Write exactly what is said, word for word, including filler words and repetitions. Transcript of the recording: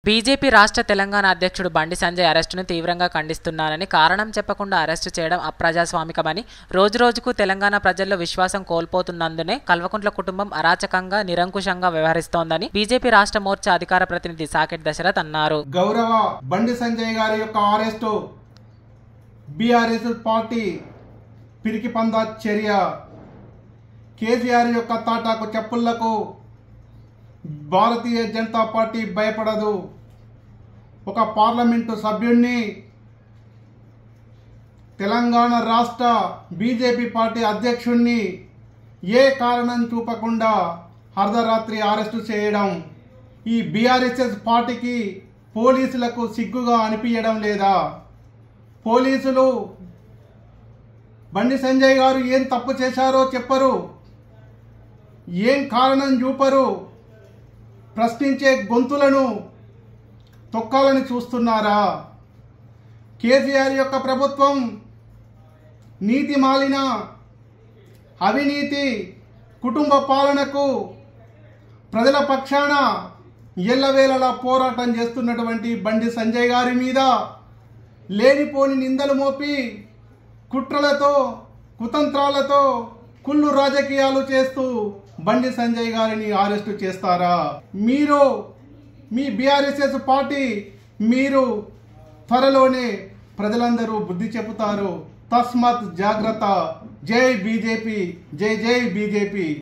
BJP రాష్ట్ర తెలంగాణ అధ్యక్షుడు బండి సంజయ్ అరెస్టును తీవ్రంగా ఖండిస్తున్నానని, కారణం చెప్పకుండా అరెస్టు చేయడం అప్రజాస్వామికమని, రోజురోజుకు తెలంగాణ ప్రజల్లో విశ్వాసం కోల్పోతున్నందునే కల్వకుంట్ల కుటుంబం అరాచకంగా, నిరంకుశంగా వ్యవహరిస్తోందని బీజేపీ రాష్ట్ర మోర్చా అధికార ప్రతినిధి సాకెట్ దశరథ్ అన్నారు. గౌరవ బండి సంజయ్ గారి యొక్క అరెస్టు బీఆర్ఎస్ పార్టీ పిరికి పందా చర్య. కేసీఆర్ యొక్క తాటాకు చెప్పులకు భారతీయ జనతా పార్టీ భయపడదు. ఒక పార్లమెంటు సభ్యుణ్ణి తెలంగాణ రాష్ట్ర బీజేపీ పార్టీ అధ్యక్షుణ్ణి ఏ కారణం చూపకుండా అర్ధరాత్రి అరెస్టు చేయడం ఈ బీఆర్ఎస్ పార్టీకి, పోలీసులకు సిగ్గుగా అనిపించడం లేదా? పోలీసులు బండి సంజయ్ గారు ఏం తప్పు చేశారో చెప్పరు, ఏం కారణం చూపరు. ప్రశ్నించే గొంతులను తొక్కాలని చూస్తున్నారా? కేసీఆర్ యొక్క ప్రభుత్వం నీతి మాలిన, అవినీతి, కుటుంబ పాలనకు ప్రజల పక్షాన ఎల్లవేళలా పోరాటం చేస్తున్నటువంటి బండి సంజయ్ గారి మీద లేనిపోని నిందలు మోపి కుట్రలతో, కుతంత్రాలతో, కుళ్ళు రాజకీయాలు చేస్తూ బండి సంజయ్ గారిని అరెస్టు చేస్తారా? మీరు మీ బీఆర్ఎస్ పార్టీ మీరు త్వరలోనే ప్రజలందరూ బుద్ధి చెబుతారు. తస్మత్ జాగ్రత్త. జై బీజేపీ, జై జై బీజేపీ.